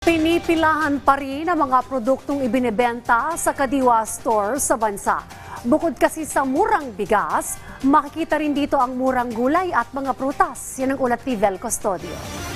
Pinipilahan pa rin ang mga produktong ibinebenta sa Kadiwa Store sa bansa. Bukod kasi sa murang bigas, makikita rin dito ang murang gulay at mga prutas. Yan ang ulat ni Vel Custodio.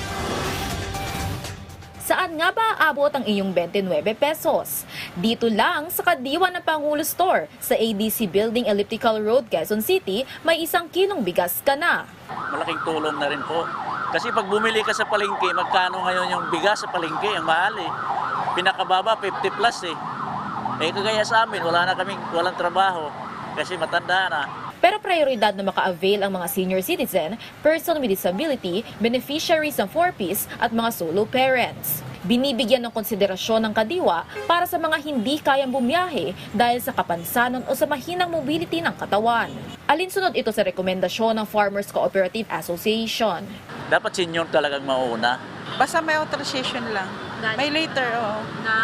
Saan nga ba aabot ang iyong 29 pesos? Dito lang sa Kadiwa ng Pangulo Store sa ADC Building Elliptical Road, Quezon City, may 1 kilong bigas ka na. Malaking tulong na rin po. Kasi pag bumili ka sa palengke, magkano ngayon yung bigas sa palengke? Ang mahal eh. Pinakababa, 50 plus eh. Kagaya sa amin, walang trabaho kasi matanda na. Pero prioridad na maka-avail ang mga senior citizen, person with disability, beneficiaries ng 4Ps at mga solo parents. Binibigyan ng konsiderasyon ng Kadiwa para sa mga hindi kayang bumiyahe dahil sa kapansanan o sa mahinang mobility ng katawan. Alinsunod ito sa rekomendasyon ng Farmers Cooperative Association. Dapat senior talagang mauna. Basta may authorization lang. May later, oo.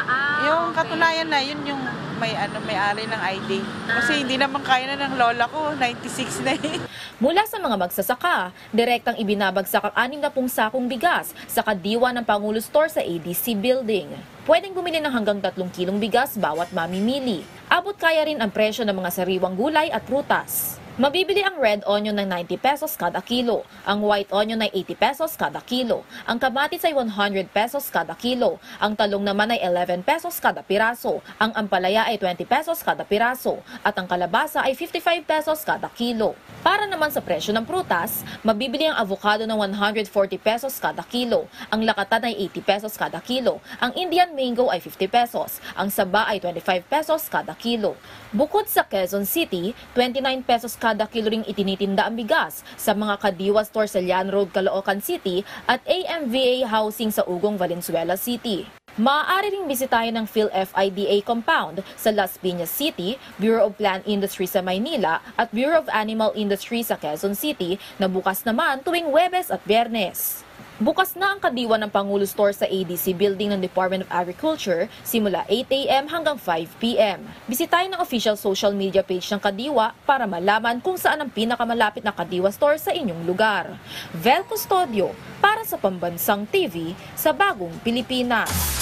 Yung katunayan na, yun yung may-ari ng ID. Kasi hindi naman kaya na ng lola ko, 96 na eh. Mula sa mga magsasaka, direktang ibinabagsak ang 60 sakong bigas sa Kadiwa ng Pangulo Store sa ADC Building. Pwedeng bumili ng hanggang 3 kilong bigas bawat mamimili. Abot kaya rin ang presyo ng mga sariwang gulay at prutas. Mabibili ang red onion ng 90 pesos kada kilo, ang white onion ay 80 pesos kada kilo, ang kamatis ay 100 pesos kada kilo, ang talong naman ay 11 pesos kada piraso, ang ampalaya ay 20 pesos kada piraso, at ang kalabasa ay 55 pesos kada kilo. Para naman sa presyo ng prutas, mabibili ang avocado ng 140 pesos kada kilo, ang lakatan ay 80 pesos kada kilo, ang Indian mango ay 50 pesos, ang saba ay 25 pesos kada kilo. Bukod sa Quezon City, 29 pesos kada kilo ring itinitinda ang bigas sa mga Kadiwa Store sa Lian Road, Caloocan City at AMVA Housing sa Ugong, Valenzuela City. Maaari ring bisitahin ang PhilFIDA Compound sa Las Piñas City, Bureau of Plant Industry sa Maynila at Bureau of Animal Industry sa Quezon City na bukas naman tuwing Huwebes at Biyernes. Bukas na ang Kadiwa ng Pangulo Store sa ADC Building ng Department of Agriculture simula 8 a.m. hanggang 5 p.m. Bisitahin ang official social media page ng Kadiwa para malaman kung saan ang pinakamalapit na Kadiwa Store sa inyong lugar. Vel Custodio para sa Pambansang TV sa Bagong Pilipinas.